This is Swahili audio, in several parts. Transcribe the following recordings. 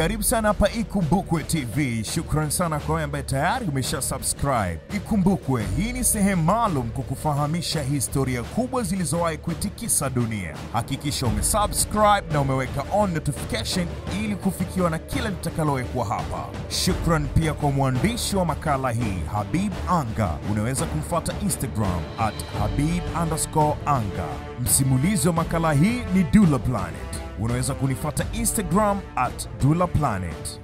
Karibu sana hapa Ikumbukwe TV. Shukran sana kwa wewe ambaye tayari umesha subscribe. Ikumbukwe, hii ni sehemu maalum kukufahamisha historia kubwa zilizowahi kuitikisa dunia. Hakikisha umesubscribe na umeweka on notification ili kufikiwa na kila litakalowekwa hapa. Shukran pia kwa mwandishi wa makala hii, Habib Anga. Unaweza kumfuata Instagram @habib_anga. Msimulizi wa makala hii ni Dula Planet. Unaweza kunifuata Instagram @DulaPlanet.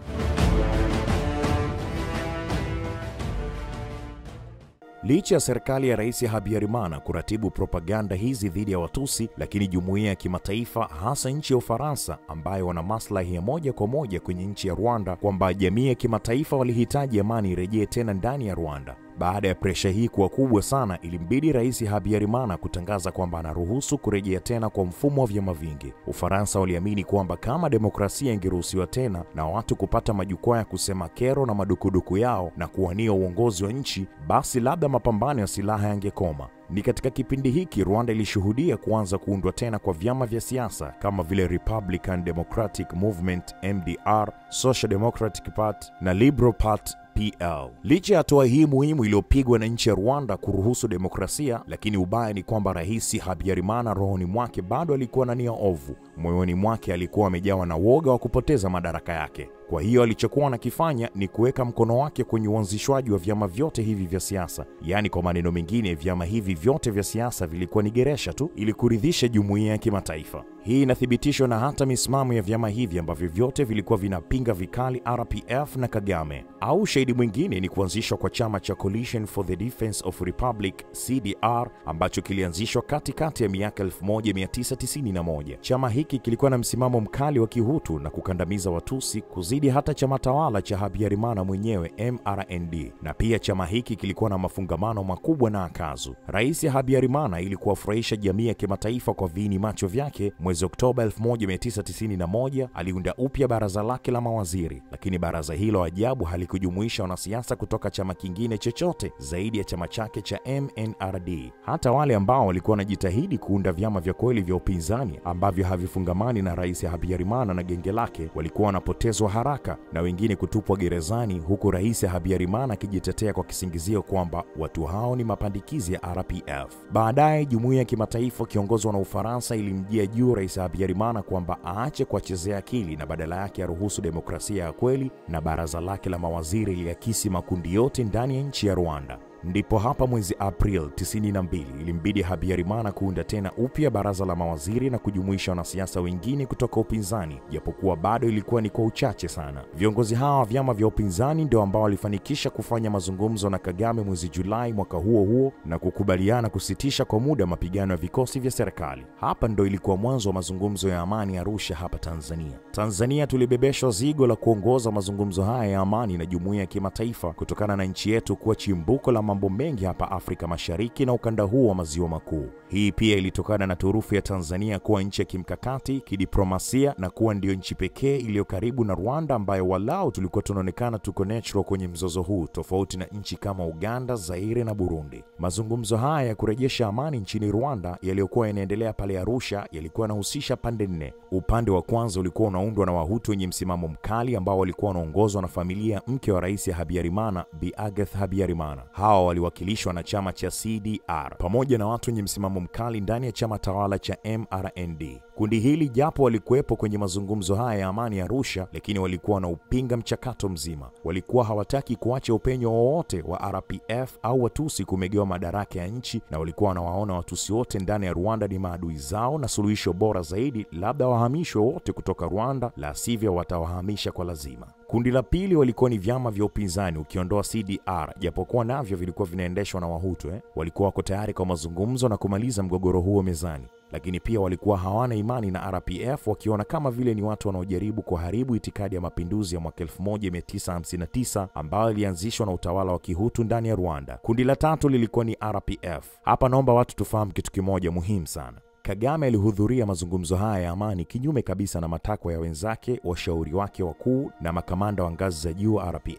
Licha ya serikali ya Rais Habyarimana kuratibu propaganda hizi dhidi ya Watusi, lakini jumuiya ya kimataifa, hasa nchi ya Ufaransa ambayo wana maslahi ya moja kwa moja kwenye nchi ya Rwanda, kwamba jamii ya kimataifa walihitaji amani irejee tena ndani ya Rwanda. Baada ya presha hii kuwa kubwa sana, ilimbidi Rais Habyarimana kutangaza kwamba anaruhusu kurejea tena kwa mfumo wa vyama vingi. Ufaransa waliamini kwamba kama demokrasia ingeruhusiwa tena na watu kupata majukwaa ya kusema kero na madukuduku yao na kuwania uongozi wa nchi, basi labda mapambano ya silaha yangekoma. Ni katika kipindi hiki Rwanda ilishuhudia kuanza kuundwa tena kwa vyama vya siasa kama vile Republican Democratic Movement MDR, Social Democratic Party na Liberal Party PL. Licha ya hatua hii muhimu iliyopigwa na nchi ya Rwanda kuruhusu demokrasia, lakini ubaya ni kwamba Rais Habyarimana rohoni mwake bado alikuwa na nia ovu. Moyoni mwake alikuwa amejawa na woga wa kupoteza madaraka yake. Kwa hiyo alichokuwa anakifanya ni kuweka mkono wake kwenye uanzishwaji wa vyama vyote hivi vya siasa. Yaani kwa maneno mengine, vyama hivi vyote vya siasa vilikuwa ni geresha tu ili kuridhisha jumuiya ya kimataifa. Hii inathibitishwa na hata misimamo ya vyama hivi ambavyo vyote vilikuwa vinapinga vikali RPF na Kagame. Au shahidi mwingine ni kuanzishwa kwa chama cha Coalition for the Defense of Republic CDR ambacho kilianzishwa katikati ya miaka 1991. Chama hiki kilikuwa na msimamo mkali wa kihutu na kukandamiza Watusi kuzidi hata chama tawala cha Habyarimana mwenyewe MRND. Na pia chama hiki kilikuwa na mafungamano makubwa na Akazu. Rais Habyarimana ili kuwafurahisha jamii ya kimataifa kwa viini macho vyake, mwezi Oktoba 1991 aliunda upya baraza lake la mawaziri, lakini baraza hilo ajabu halikujumuisha wanasiasa kutoka chama kingine chochote zaidi ya chama chake cha MNRD. Hata wale ambao walikuwa wanajitahidi kuunda vyama vya kweli vya upinzani ambavyo havifungamani na Rais Habyarimana na genge lake walikuwa wanapotezwa haraka na wengine kutupwa gerezani, huku Rais Habyarimana akijitetea kwa kisingizio kwamba watu hao ni mapandikizi ya RPF. Baadaye jumuiya ya kimataifa kiongozwa na Ufaransa ilimjia juu Rais Habyarimana kwamba aache kuwachezea akili na badala yake aruhusu demokrasia ya kweli, na baraza lake la mawaziri liakisi makundi yote ndani ya nchi ya Rwanda. Ndipo hapa mwezi April 92 ilimbidi Habyarimana kuunda tena upya baraza la mawaziri na kujumuisha wanasiasa wengine kutoka upinzani, japokuwa bado ilikuwa ni kwa uchache sana. Viongozi hawa wa vyama vya upinzani ndio ambao walifanikisha kufanya mazungumzo na Kagame mwezi Julai mwaka huo huo na kukubaliana kusitisha kwa muda mapigano ya vikosi vya serikali. Hapa ndo ilikuwa mwanzo wa mazungumzo ya amani ya Arusha hapa Tanzania. Tanzania tulibebeshwa zigo la kuongoza mazungumzo haya ya amani na jumuiya ya kimataifa kutokana na nchi yetu kuwa chimbuko la mambo mengi hapa Afrika Mashariki na ukanda huu wa maziwa makuu. Hii pia ilitokana na turufu ya Tanzania kuwa nchi ya kimkakati, kidiplomasia na kuwa ndio nchi pekee iliyo karibu na Rwanda ambayo walau tulikuwa tunaonekana tuko natural kwenye mzozo huu, tofauti na nchi kama Uganda, Zaire na Burundi. Mazungumzo haya ya kurejesha amani nchini Rwanda yaliyokuwa yanaendelea pale Arusha yalikuwa yanahusisha pande nne. Upande wa kwanza ulikuwa unaundwa na Wahutu wenye msimamo mkali ambao walikuwa wanaongozwa na familia mke wa Rais Habyarimana, Bi Agathe Habyarimana. Hao waliwakilishwa na chama cha CDR pamoja na watu wenye msimamo mkali ndani ya chama tawala cha MRND. Kundi hili japo walikuwepo kwenye mazungumzo haya ya amani ya Arusha, lakini walikuwa na upinga mchakato mzima. Walikuwa hawataki kuacha upenyo wowote wa RPF au Watusi kumegewa madaraka ya nchi, na walikuwa wanawaona Watusi wote ndani ya Rwanda ni maadui zao, na suluhisho bora zaidi labda wahamishwe wote kutoka Rwanda, la sivyo watawahamisha kwa lazima. Kundi la pili walikuwa ni vyama vya upinzani ukiondoa CDR, japokuwa navyo vilikuwa vinaendeshwa na Wahutu. Walikuwa wako tayari kwa mazungumzo na kumaliza mgogoro huo mezani, lakini pia walikuwa hawana imani na RPF, wakiona kama vile ni watu wanaojaribu kuharibu itikadi ya mapinduzi ya mwaka 1959 ambayo ilianzishwa na utawala wa Kihutu ndani ya Rwanda. Kundi la tatu lilikuwa ni RPF. Hapa naomba watu tufahamu kitu kimoja muhimu sana. Kagame alihudhuria mazungumzo haya ya amani kinyume kabisa na matakwa ya wenzake, washauri wake wakuu na makamanda wa ngazi za juu RPF.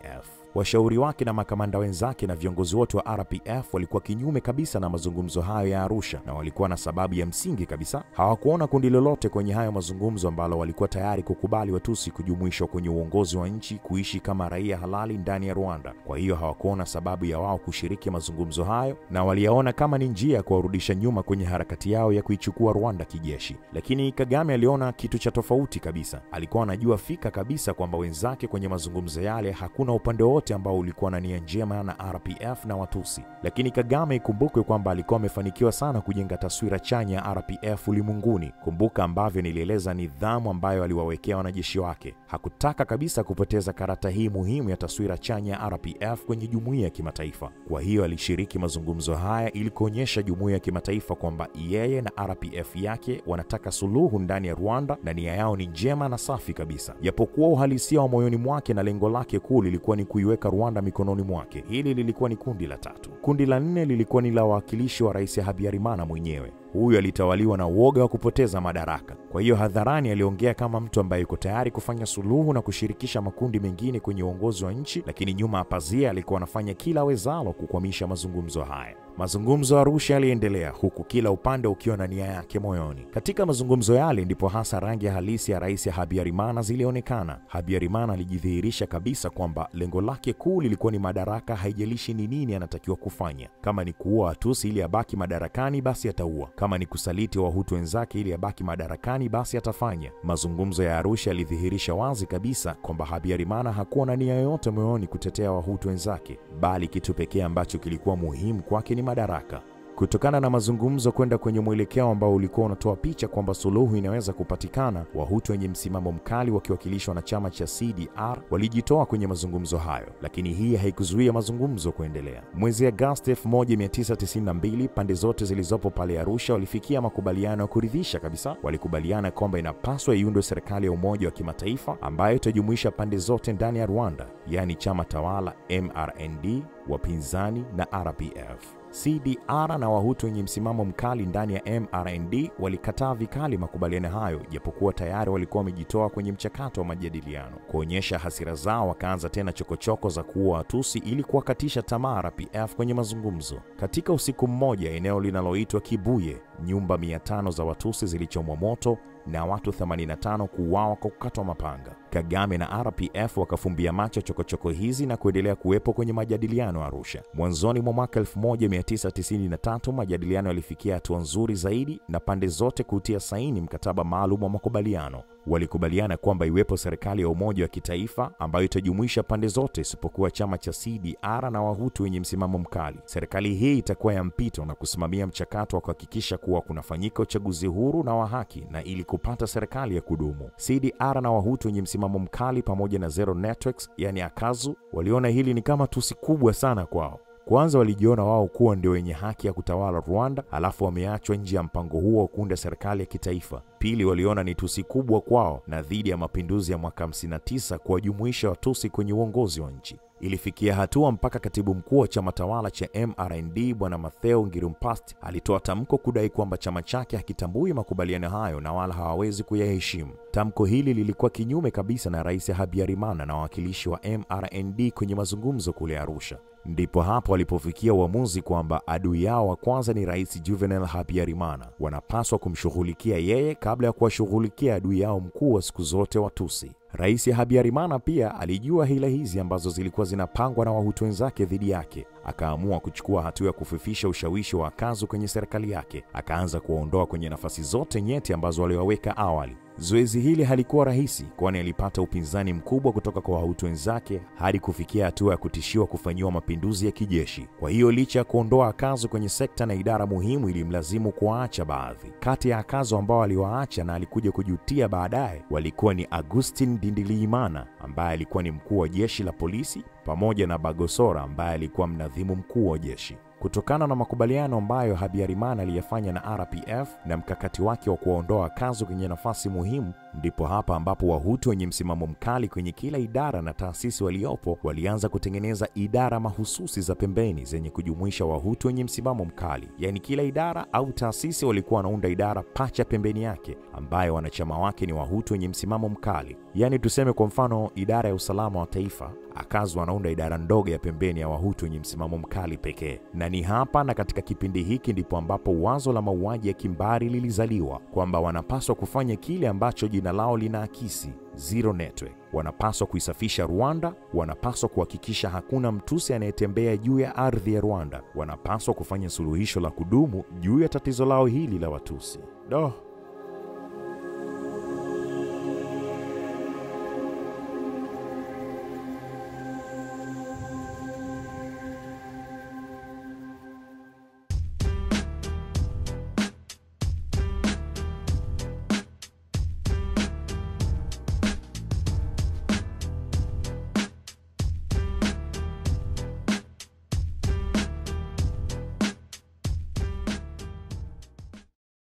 Washauri wake na makamanda wenzake na viongozi wote wa RPF walikuwa kinyume kabisa na mazungumzo hayo ya Arusha, na walikuwa na sababu ya msingi kabisa. Hawakuona kundi lolote kwenye hayo mazungumzo ambalo walikuwa tayari kukubali Watusi kujumuishwa kwenye uongozi wa nchi, kuishi kama raia halali ndani ya Rwanda. Kwa hiyo hawakuona sababu ya wao kushiriki mazungumzo hayo, na waliyaona kama ni njia ya kuwarudisha nyuma kwenye harakati yao ya kuichukua Rwanda kijeshi. Lakini Kagame aliona kitu cha tofauti kabisa. Alikuwa anajua fika kabisa kwamba wenzake kwenye mazungumzo yale hakuna upande wote ambao ulikuwa na nia njema na RPF na Watusi. Lakini Kagame, ikumbukwe kwamba alikuwa amefanikiwa sana kujenga taswira chanya ya RPF ulimwenguni. Kumbuka ambavyo nilieleza nidhamu ambayo aliwawekea wanajeshi wake. Hakutaka kabisa kupoteza karata hii muhimu ya taswira chanya ya RPF kwenye jumuiya ya kimataifa. Kwa hiyo alishiriki mazungumzo haya ili kuonyesha jumuiya ya kimataifa kwamba yeye na RPF yake wanataka suluhu ndani ya Rwanda na nia yao ni njema na safi kabisa. Japokuwa uhalisia wa moyoni mwake na lengo lake kuu lilikuwa ni kuiweka Rwanda mikononi mwake. Hili lilikuwa ni kundi la 3. Kundi la 4 lilikuwa ni la wawakilishi wa Rais Habyarimana mwenyewe. Huyu alitawaliwa na uoga wa kupoteza madaraka. Kwa hiyo hadharani aliongea kama mtu ambaye yuko tayari kufanya suluhu na kushirikisha makundi mengine kwenye uongozi wa nchi, lakini nyuma ya pazia alikuwa anafanya kila wezalo kukwamisha mazungumzo haya. Mazungumzo ya Arusha yaliendelea huku kila upande ukiwa na nia yake moyoni. Katika mazungumzo yale ndipo hasa rangi halisi ya Rais Habyarimana zilionekana. Habyarimana alijidhihirisha kabisa kwamba lengo lake kuu lilikuwa ni madaraka, haijalishi ni nini anatakiwa kufanya. Kama ni kuua Watusi ili abaki madarakani, basi ataua. Kama ni kusaliti Wahutu wenzake ili abaki madarakani, basi atafanya. Mazungumzo ya Arusha yalidhihirisha wazi kabisa kwamba Habyarimana hakuwa na nia yoyote moyoni kutetea Wahutu wenzake, bali kitu pekee ambacho kilikuwa muhimu kwake ni madaraka. Kutokana na mazungumzo kwenda kwenye mwelekeo ambao ulikuwa unatoa picha kwamba suluhu inaweza kupatikana, Wahutu wenye msimamo mkali wakiwakilishwa na chama cha CDR walijitoa kwenye mazungumzo hayo, lakini hii haikuzuia mazungumzo kuendelea. Mwezi Agosti 1992 pande zote zilizopo pale Arusha walifikia makubaliano ya kuridhisha kabisa. Walikubaliana kwamba inapaswa iundwe serikali ya umoja wa kimataifa ambayo itajumuisha pande zote ndani ya Rwanda, yani chama tawala MRND, wapinzani na RPF. CDR na Wahutu wenye msimamo mkali ndani ya MRND walikataa vikali makubaliano hayo, japokuwa tayari walikuwa wamejitoa kwenye mchakato wa majadiliano. Kuonyesha hasira zao, wakaanza tena chokochoko za kuua Watusi ili kuwakatisha tamaa RPF kwenye mazungumzo. Katika usiku mmoja, eneo linaloitwa Kibuye, nyumba 500 za Watusi zilichomwa moto na watu 85 kuuawa kwa kukatwa mapanga. Kagame na RPF wakafumbia macho chokochoko hizi na kuendelea kuwepo kwenye majadiliano Arusha. Mwanzoni mwa mwaka 1993 majadiliano yalifikia hatua nzuri zaidi na pande zote kutia saini mkataba maalum wa makubaliano. Walikubaliana kwamba iwepo serikali ya umoja wa kitaifa ambayo itajumuisha pande zote isipokuwa chama cha CDR na Wahutu wenye msimamo mkali. Serikali hii itakuwa ya mpito na kusimamia mchakato wa kuhakikisha kuwa kunafanyika uchaguzi huru na wa haki na ili kupata serikali ya kudumu. CDR na Wahutu wenye msimamo mkali pamoja na Zero Networks, yani Akazu, waliona hili ni kama tusi kubwa sana kwao. Kwanza walijiona wao kuwa ndio wenye haki ya kutawala Rwanda, alafu wameachwa nje ya mpango huo wa kuunda serikali ya kitaifa. Pili, waliona ni tusi kubwa kwao na dhidi ya mapinduzi ya mwaka 59 kuwajumuisha Watusi kwenye uongozi wa nchi. Ilifikia hatua mpaka katibu mkuu wa chama tawala cha MRND Bwana Matteo Ngirumpast alitoa tamko kudai kwamba chama chake hakitambui makubaliano hayo na wala hawawezi kuyaheshimu. Tamko hili lilikuwa kinyume kabisa na Rais Habyarimana na wawakilishi wa MRND kwenye mazungumzo kule Arusha. Ndipo hapo walipofikia uamuzi kwamba adui yao wa kwanza ni Rais Juvenal Habyarimana. Wanapaswa kumshughulikia yeye kabla ya kuwashughulikia adui yao mkuu wa siku zote, Watusi. Rais Habyarimana pia alijua hila hizi ambazo zilikuwa zinapangwa na Wahutu wenzake dhidi yake. Akaamua kuchukua hatua ya kufifisha ushawishi wa Akazu kwenye serikali yake. Akaanza kuwaondoa kwenye nafasi zote nyeti ambazo waliwaweka awali. Zoezi hili halikuwa rahisi, kwani alipata upinzani mkubwa kutoka kwa Wahutu wenzake hadi kufikia hatua ya kutishiwa kufanyiwa mapinduzi ya kijeshi. Kwa hiyo licha ya kuondoa Akazu kwenye sekta na idara muhimu, ilimlazimu kuwaacha baadhi. Kati ya Akazu ambao aliwaacha na alikuja kujutia baadaye walikuwa ni Augustin Ndindilimana ambaye alikuwa ni mkuu wa jeshi la polisi, pamoja na Bagosora ambaye alikuwa mnadhimu mkuu wa jeshi. Kutokana na makubaliano ambayo Habyarimana aliyafanya na RPF na mkakati wake wa kuondoa Akazu kwenye nafasi muhimu, Ndipo hapa ambapo Wahutu wenye msimamo mkali kwenye kila idara na taasisi waliopo walianza kutengeneza idara mahususi za pembeni zenye kujumuisha Wahutu wenye msimamo mkali. Yaani kila idara au taasisi walikuwa wanaunda idara pacha pembeni yake ambayo wanachama wake ni Wahutu wenye msimamo mkali. Yaani tuseme kwa mfano idara ya usalama wa taifa, akazi wanaunda idara ndogo ya pembeni ya Wahutu wenye msimamo mkali pekee. Na ni hapa na katika kipindi hiki ndipo ambapo wazo la mauaji ya kimbari lilizaliwa, kwamba wanapaswa kufanya kile ambacho jina lao linaakisi, Zero Network. Wanapaswa kuisafisha Rwanda, wanapaswa kuhakikisha hakuna Mtusi anayetembea juu ya ardhi ya Rwanda, wanapaswa kufanya suluhisho la kudumu juu ya tatizo lao hili la Watusi.